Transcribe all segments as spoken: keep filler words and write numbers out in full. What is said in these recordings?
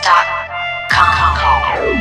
dot com.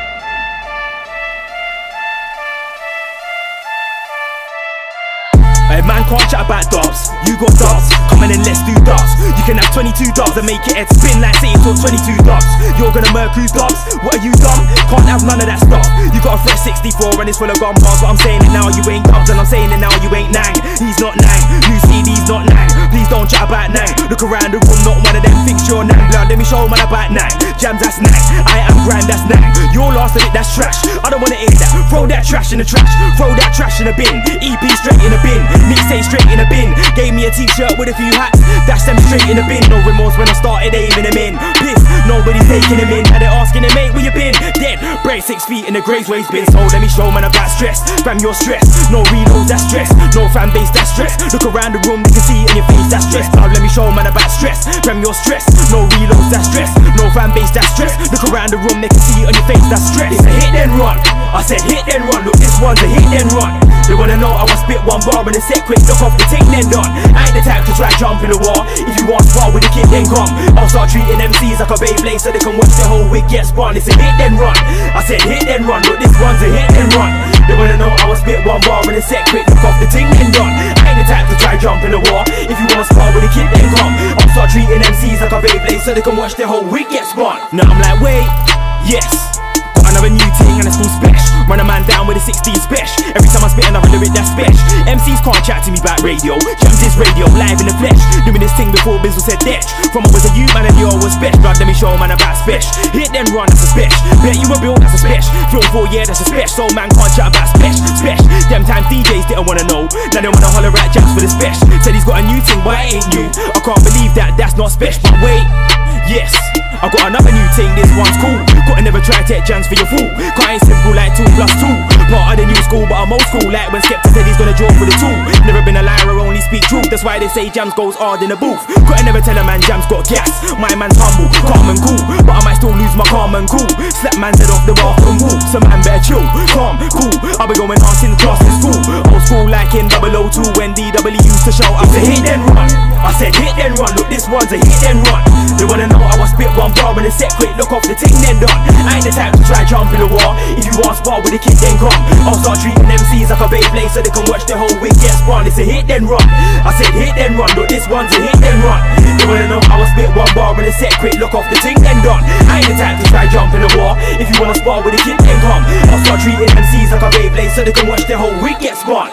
Hey man, can't chat about dubs. You got dubs, come on and let's do dubs. You can have twenty-two dubs and make your head spin like Satan talk twenty-two dubs. You're gonna murk who's dubs? What are you dumb? Can't have none of that stuff. You got a fresh sixty-four and it's full of gun bars, but I'm saying it now, you ain't dubs, and I'm saying it now, you ain't nang. He's not nang, new C D's not nang. Please don't chat about nang. Look around the room, not one of them thinks you're nang. Blood, let me show man about nang. Jammz, that's nang. I am Grime, that's nang. You're last of it, that's trash. I don't wanna hear that. Throw that trash in the trash. Throw that trash in the bin. E P straight in the bin. Mixtape straight in the bin. Gave me a t-shirt with a few hats. Dash them straight in the bin. No remorse when I started aiming them in. Piss, nobody's taking them in. Had it asking him, mate, where you been? Dead. Braid six feet in the grave's where he's been. So let me show man about stress. Fam, you're stressed. No reloads, that's stress. No fan base, that's stress. Look around the room, you can see it in your face, that's stress. Now let me show man about stress. Fam, you're stressed. No reloads, that's stress. No fan base, that's stress. Look around the room, they can see it on your face, that's stress. It's a hit then run. I said hit then run. Look, this one's a hit then run. They wanna know how I spit one bar and a set quick, look off the ting then done. I ain't the type to try jump in the wall. If you want spar with a kid then come. I'll start treating M Cs like a Beyblade so they can watch the whole wig get spun. It's a hit then run. I said hit then run. Look, this one's a hit then run. They wanna know how I spit one bar and a set quick, look off the ting then done. I ain't the type to try jump in the wall. If you want spar with a kid then come. I'll start treating M Cs like a Beyblade so they can watch the whole wig get spun. Now I'm like, wait, yes. Another new ting and it's called Spesh. Run a man down with a sixteen Spesh. Every time I spit another lyric that's Spesh. M Cs can't chat to me about radio. Jammz is radio, live in the flesh. Doing this thing before Biz was said Detch. From I was a youth man and you all was Spesh. Blood, let me show man about Spesh. Hit then run, that's a Spesh. Bet you a build, that's a Spesh. Film for yeah, that's a Spesh. So man can't chat about Spesh. Spesh. Them time D Js didn't wanna know. Now they wanna holler at Jammz for the Spesh. Said he's got a new thing but it ain't new. I can't believe that, that's not Spesh. But wait, yes, I got another new thing, this one's cool. Gotta never try to take Jammz for your fool. Cause I ain't simple like two plus two. Part of the new school, but I'm old school. Like when Skepta said he's gonna draw for the two. Never been a liar or only speak truth. That's why they say Jammz goes hard in the booth. Gotta never tell a man Jammz got gas. My man's humble, calm and cool. But I might still lose my calm and cool. Slap man's head off the bathroom wall. So man better chill, calm, cool. I'll be going hard since class in school. Old school like in double oh two when D W used to shout out. It's a hit then run. I said hit then run. Look, this one's a hit then run. They wanna know how I spit one bar and a set quick, look off the ting then done. I ain't the type to try jump in the wall. If you want spar with a kid then come. I'll start treating M Cs like a Beyblade so they can watch the whole wig get spun. It's a hit then run. I said hit then run. Look, this one's a hit then run. They wanna know how I spit one bar and a set quick, look off the ting then done. I ain't the type to try jump in the wall. If you wanna spar with a kid then come. I'll start treating M Cs like a Beyblade so they can watch the whole wig get spun.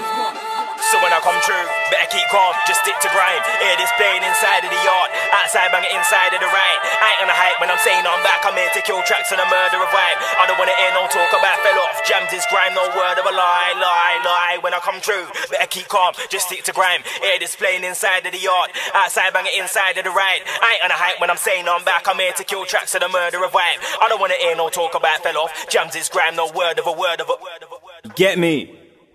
So when I come true, better keep calm, just stick to grime. Hear this playing inside of the yard, outside bang it inside of the right. I ain't gonna hype when I'm saying I'm back, I'm here to kill tracks and a murder of vibe. I don't wanna hear no talk about fell off. Jammz is grime, no word of a lie, lie, lie. When I come true, better keep calm, just stick to grime. Hear this playing inside of the yard, outside bang it inside of the right. I ain't gonna hype when I'm saying I'm back, I'm here to kill tracks and a murder of vibe. I don't wanna hear no talk about fell off. Jammz is grime, no word of a word of a word of a word of a. Get me?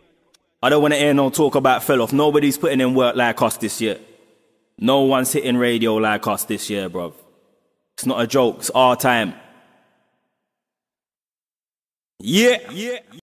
I don't want to hear no talk about fell off. Nobody's putting in work like us this year. No one's hitting radio like us this year, bruv. It's not a joke, it's our time. Yeah, yeah.